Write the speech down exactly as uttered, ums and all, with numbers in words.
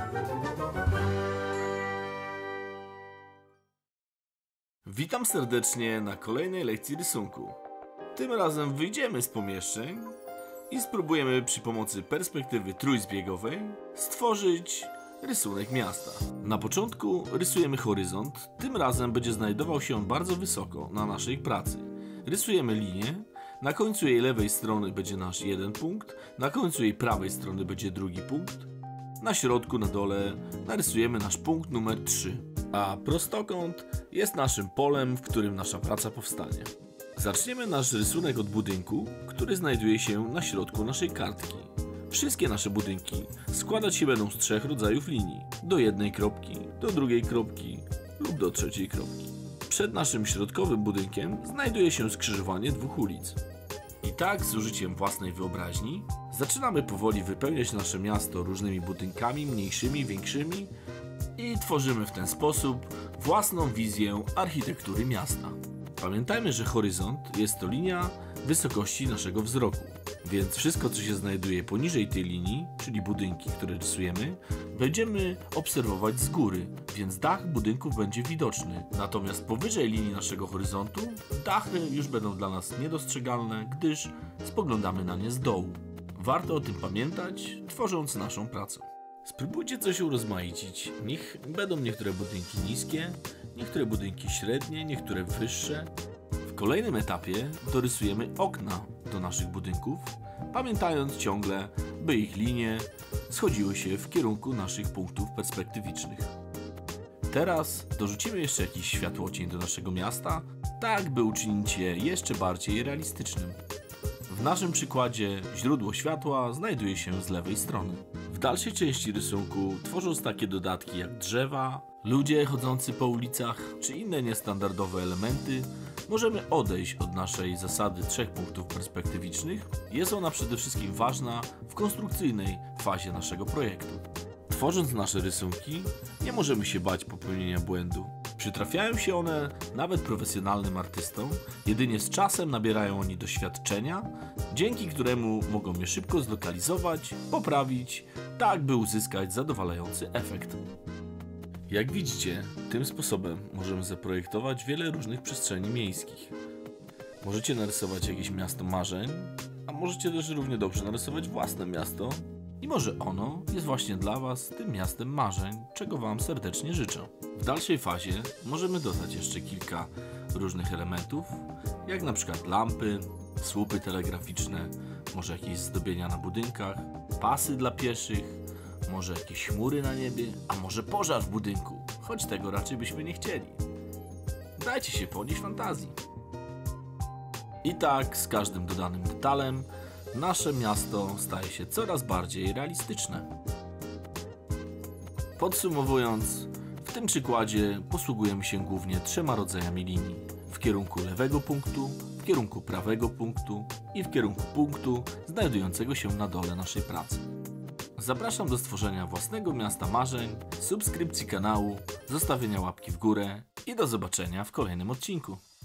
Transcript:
Witam serdecznie na kolejnej lekcji rysunku. Tym razem wyjdziemy z pomieszczeń i spróbujemy przy pomocy perspektywy trójzbiegowej stworzyć rysunek miasta. Na początku rysujemy horyzont, tym razem będzie znajdował się on bardzo wysoko na naszej pracy. Rysujemy linię, na końcu jej lewej strony będzie nasz jeden punkt, na końcu jej prawej strony będzie drugi punkt, na środku na dole narysujemy nasz punkt numer trzy, a prostokąt jest naszym polem, w którym nasza praca powstanie. Zaczniemy nasz rysunek od budynku, który znajduje się na środku naszej kartki. Wszystkie nasze budynki składać się będą z trzech rodzajów linii. Do jednej kropki, do drugiej kropki lub do trzeciej kropki. Przed naszym środkowym budynkiem znajduje się skrzyżowanie dwóch ulic. I tak z użyciem własnej wyobraźni zaczynamy powoli wypełniać nasze miasto różnymi budynkami, mniejszymi, większymi i tworzymy w ten sposób własną wizję architektury miasta. Pamiętajmy, że horyzont jest to linia wysokości naszego wzroku, więc wszystko, co się znajduje poniżej tej linii, czyli budynki, które rysujemy, będziemy obserwować z góry, więc dach budynków będzie widoczny. Natomiast powyżej linii naszego horyzontu dachy już będą dla nas niedostrzegalne, gdyż spoglądamy na nie z dołu. Warto o tym pamiętać, tworząc naszą pracę. Spróbujcie coś urozmaicić. Niech będą niektóre budynki niskie, niektóre budynki średnie, niektóre wyższe. W kolejnym etapie dorysujemy okna do naszych budynków, pamiętając ciągle, by ich linie schodziły się w kierunku naszych punktów perspektywicznych. Teraz dorzucimy jeszcze jakiś światłocień do naszego miasta, tak by uczynić je jeszcze bardziej realistycznym. W naszym przykładzie źródło światła znajduje się z lewej strony. W dalszej części rysunku, tworząc takie dodatki jak drzewa, ludzie chodzący po ulicach czy inne niestandardowe elementy, możemy odejść od naszej zasady trzech punktów perspektywicznych. Jest ona przede wszystkim ważna w konstrukcyjnej fazie naszego projektu. Tworząc nasze rysunki, nie możemy się bać popełnienia błędu. Przytrafiają się one nawet profesjonalnym artystom, jedynie z czasem nabierają oni doświadczenia, dzięki któremu mogą je szybko zlokalizować, poprawić, tak by uzyskać zadowalający efekt. Jak widzicie, tym sposobem możemy zaprojektować wiele różnych przestrzeni miejskich. Możecie narysować jakieś miasto marzeń, a możecie też równie dobrze narysować własne miasto i może ono jest właśnie dla Was tym miastem marzeń, czego Wam serdecznie życzę. W dalszej fazie możemy dodać jeszcze kilka różnych elementów, jak na przykład lampy, słupy telegraficzne, może jakieś zdobienia na budynkach, pasy dla pieszych, może jakieś chmury na niebie, a może pożar w budynku, choć tego raczej byśmy nie chcieli. Dajcie się ponieść fantazji. I tak z każdym dodanym detalem nasze miasto staje się coraz bardziej realistyczne. Podsumowując, w tym przykładzie posługujemy się głównie trzema rodzajami linii. W kierunku lewego punktu, w kierunku prawego punktu i w kierunku punktu znajdującego się na dole naszej pracy. Zapraszam do stworzenia własnego miasta marzeń, subskrypcji kanału, zostawienia łapki w górę i do zobaczenia w kolejnym odcinku.